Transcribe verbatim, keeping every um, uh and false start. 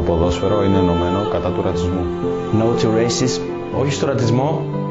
ποδόσφαιρο είναι ενωμένο κατά του ρατσισμού. No to racism. Όχι στο ρατσισμό.